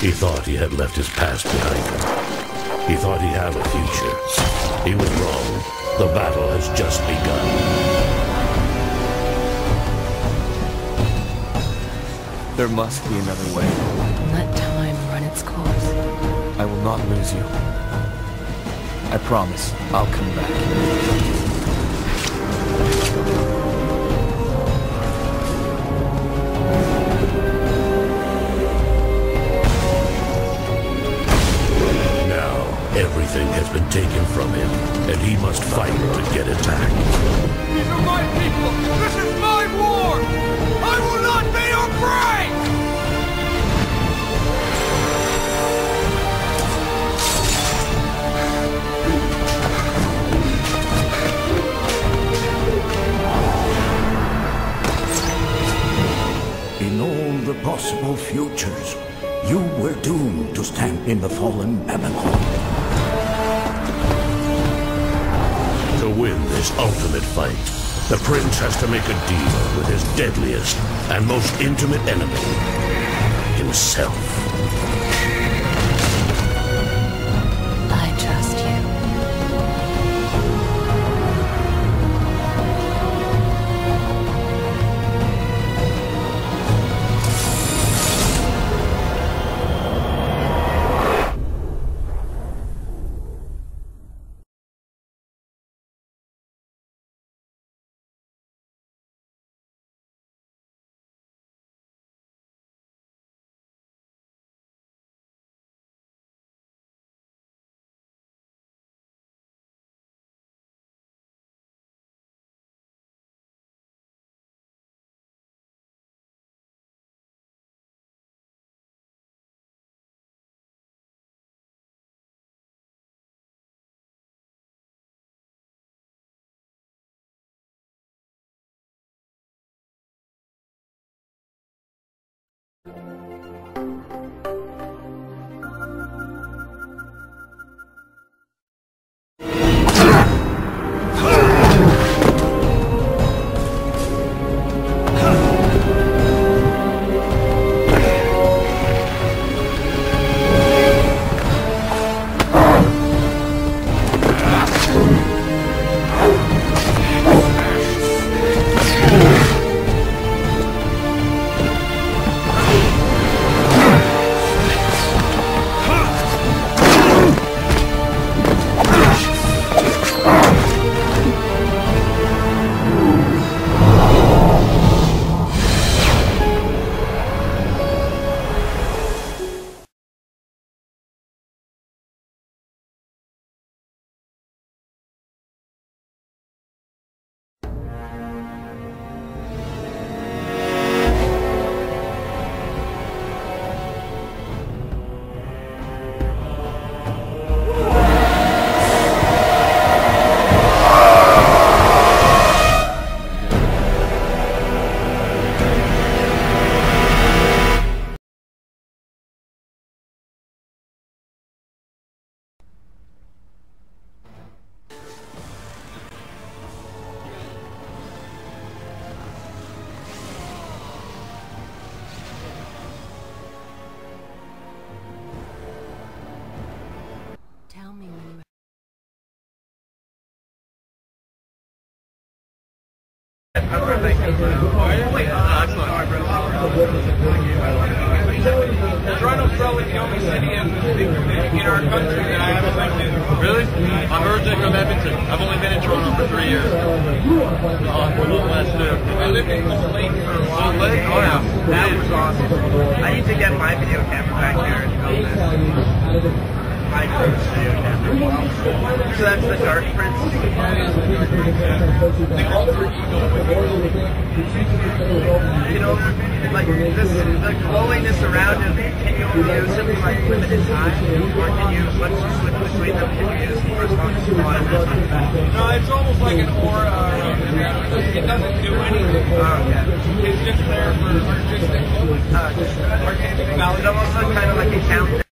He thought he had left his past behind him. He thought he had a future. He was wrong. The battle has just begun. There must be another way. Let time run its course. I will not lose you. I promise I'll come back. Everything has been taken from him, and he must fight to get it back. These are my people! This is my war! I will not be your prey! In all the possible futures, you were doomed to stand in the fallen Babylon. To win this ultimate fight, the prince has to make a deal with his deadliest and most intimate enemy, himself. I trust you. Toronto's probably the only city in our country that I haven't been to. Really? I'm originally from Edmonton. I've only been in Toronto for 3 years. I lived in Cold Lake for a while. Cold Lake? Oh yeah. That was awesome. I need to get my video camera back here and film this. My first video camera. So that's the Dark Prince. The alter ego. You know, like this, the glowiness around him, can you use him for like limited time? Or can you, once you switch between them, can you use him for as long as you want? No, it's almost like an aura around him. It doesn't do anything. Oh, yeah. It's just there for artistic. It almost looks kind of like a countdown.